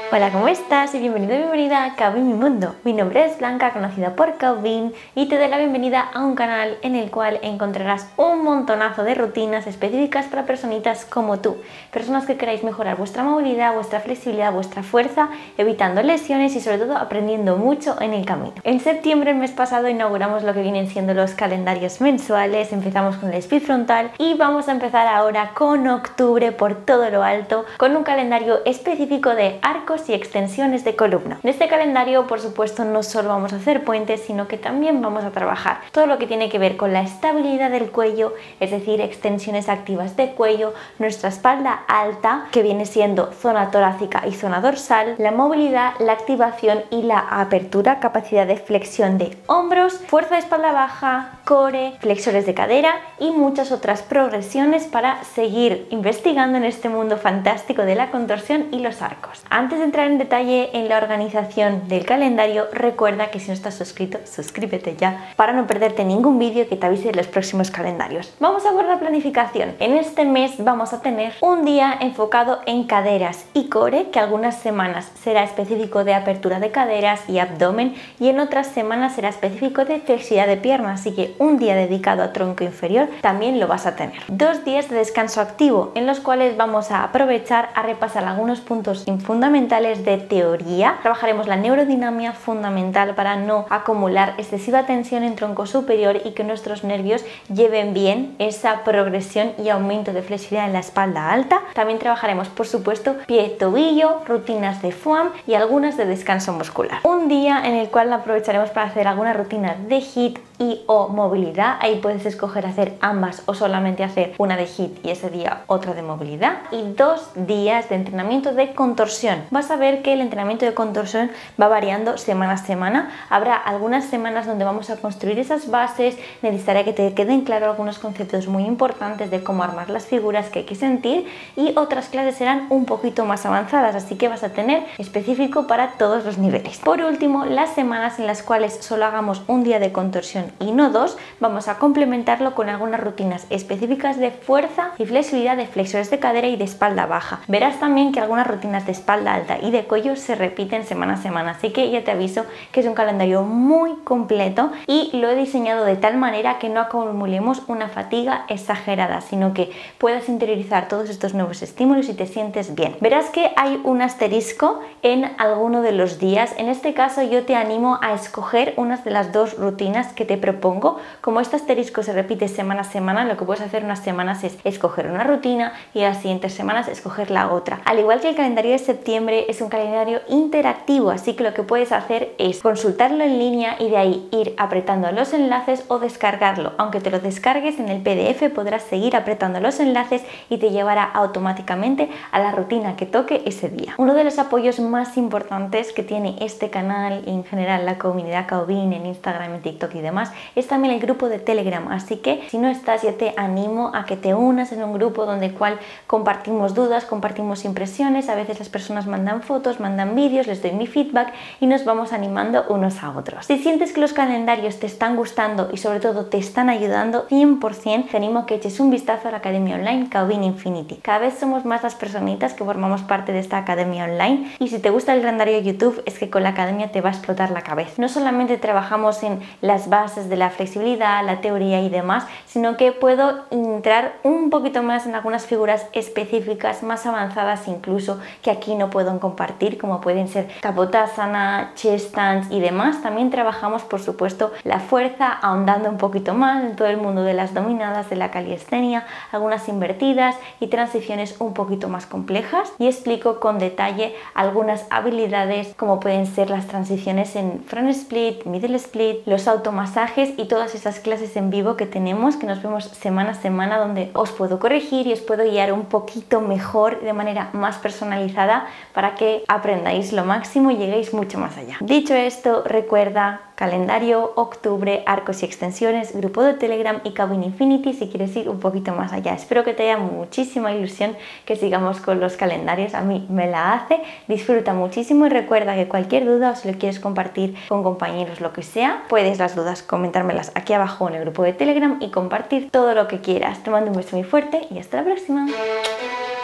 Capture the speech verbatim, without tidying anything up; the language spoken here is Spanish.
Hola, ¿cómo estás? Y bienvenido y bienvenida a Kaobin Mi Mundo. Mi nombre es Blanca, conocida por Kaobin, y te doy la bienvenida a un canal en el cual encontrarás un montonazo de rutinas específicas para personitas como tú, personas que queráis mejorar vuestra movilidad, vuestra flexibilidad, vuestra fuerza, evitando lesiones y sobre todo aprendiendo mucho en el camino. En septiembre, el mes pasado, inauguramos lo que vienen siendo los calendarios mensuales, empezamos con el Speed Frontal y vamos a empezar ahora con octubre por todo lo alto, con un calendario específico de arcos y extensiones de columna. En este calendario, por supuesto, no solo vamos a hacer puentes, sino que también vamos a trabajar todo lo que tiene que ver con la estabilidad del cuello, es decir, extensiones activas de cuello, nuestra espalda alta, que viene siendo zona torácica y zona dorsal, la movilidad, la activación y la apertura, capacidad de flexión de hombros, fuerza de espalda baja, core, flexores de cadera y muchas otras progresiones para seguir investigando en este mundo fantástico de la contorsión y los arcos. Antes de entrar en detalle en la organización del calendario, recuerda que si no estás suscrito, suscríbete ya para no perderte ningún vídeo que te avise de los próximos calendarios. Vamos a ver la planificación. En este mes vamos a tener un día enfocado en caderas y core, que algunas semanas será específico de apertura de caderas y abdomen, y en otras semanas será específico de flexibilidad de piernas, así que un día dedicado a tronco inferior también lo vas a tener. Dos días de descanso activo en los cuales vamos a aprovechar a repasar algunos puntos fundamentales de teoría. Trabajaremos la neurodinamia, fundamental para no acumular excesiva tensión en tronco superior y que nuestros nervios lleven bien esa progresión y aumento de flexibilidad en la espalda alta. También trabajaremos, por supuesto, pie-tobillo, rutinas de foam y algunas de descanso muscular. Un día en el cual aprovecharemos para hacer alguna rutina de hit y o movilidad. Ahí puedes escoger hacer ambas o solamente hacer una de hit y ese día otra de movilidad. Y dos días de entrenamiento de contorsión. Vas a ver que el entrenamiento de contorsión va variando semana a semana. Habrá algunas semanas donde vamos a construir esas bases. Necesitaré que te queden claros algunos conceptos muy importantes de cómo armar las figuras que hay que sentir, y otras clases serán un poquito más avanzadas, así que vas a tener específico para todos los niveles. Por último, las semanas en las cuales solo hagamos un día de contorsión y no dos, vamos a complementarlo con algunas rutinas específicas de fuerza y flexibilidad de flexores de cadera y de espalda baja. Verás también que algunas rutinas de espalda alta y de cuello se repiten semana a semana, así que ya te aviso que es un calendario muy completo y lo he diseñado de tal manera que no acumulemos una fatiga exagerada, sino que puedas interiorizar todos estos nuevos estímulos y te sientes bien. Verás que hay un asterisco en alguno de los días. En este caso yo te animo a escoger unas de las dos rutinas que te propongo. Como este asterisco se repite semana a semana, lo que puedes hacer unas semanas es escoger una rutina y las siguientes semanas escoger la otra. Al igual que el calendario de septiembre, es un calendario interactivo, así que lo que puedes hacer es consultarlo en línea y de ahí ir apretando los enlaces o descargarlo. Aunque te lo descargues en el P D F, podrás seguir apretando los enlaces y te llevará automáticamente a la rutina que toque ese día. Uno de los apoyos más importantes que tiene este canal y en general la comunidad Kaobin en Instagram, en TikTok y demás es también el grupo de Telegram, así que si no estás, yo te animo a que te unas en un grupo donde cual compartimos dudas, compartimos impresiones, a veces las personas mandan fotos, mandan vídeos, les doy mi feedback y nos vamos animando unos a otros. Si sientes que los calendarios te están gustando y sobre todo te están ayudando, cien por cien te animo a que eches un vistazo a la academia online Kaobin Infinity. Cada vez somos más las personitas que formamos parte de esta academia online, y si te gusta el calendario de YouTube es que con la academia te va a explotar la cabeza. No solamente trabajamos en las bases de la flexibilidad, la teoría y demás, sino que puedo entrar un poquito más en algunas figuras específicas más avanzadas incluso que aquí no puedo compartir, como pueden ser Kapotasana, chest stance y demás. También trabajamos, por supuesto, la fuerza, ahondando un poquito más en todo el mundo de las dominadas, de la calistenia, algunas invertidas y transiciones un poquito más complejas, y explico con detalle algunas habilidades como pueden ser las transiciones en front split, middle split, los automasajes y todas esas clases en vivo que tenemos, que nos vemos semana a semana, donde os puedo corregir y os puedo guiar un poquito mejor de manera más personalizada para que aprendáis lo máximo y lleguéis mucho más allá. Dicho esto, recuerda calendario, octubre, arcos y extensiones, grupo de Telegram y Kaobin Infinity si quieres ir un poquito más allá. Espero que te haya muchísima ilusión que sigamos con los calendarios, a mí me la hace. Disfruta muchísimo y recuerda que cualquier duda o si lo quieres compartir con compañeros, lo que sea, puedes las dudas comentármelas aquí abajo en el grupo de Telegram y compartir todo lo que quieras. Te mando un beso muy fuerte y hasta la próxima.